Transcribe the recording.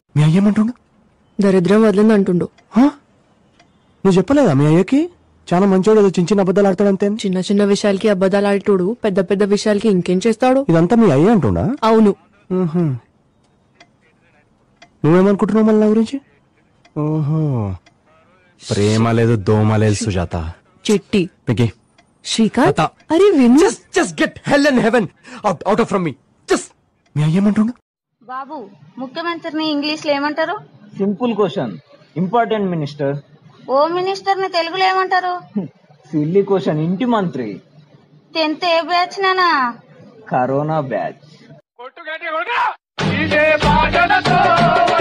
మీ అయ్య ఏమంటుండు? దరిద్రం వదిలింది అంటుండు. నువ్వు చెప్పలేదా మీ అయ్యకి? చాలా మంచోడు, చిన్న చిన్న అబద్ధాలు ఆడతాడు అంతే. చిన్న చిన్న విషయాలకి అబద్ధాలు ఆడుతుడు, పెద్ద పెద్ద విషయాలకి ఇంకేం చేస్తాడు? ఇదంతా మీ అయ్య అంటుండా? అవును. నువ్వేమనుకుంటున్నావు మళ్ళీ నా గురించి? ఓహో, ప్రేమ లేదు దోమ లేదు సుజాత. చిట్టి శ్రీకాంత్, అరే just get hell and heaven out of from me. Just మీ అయ్య ఏమంటుండు? బాబు, ముఖ్యమంత్రిని ఇంగ్లీష్ లో ఏమంటారు? Simple question. Important minister. Home minister ని తెలుగులో ఏమంటారు? Silly question. ఇంటి మంత్రి. 10th ఏ బ్యాచ్ నానా? Corona batch.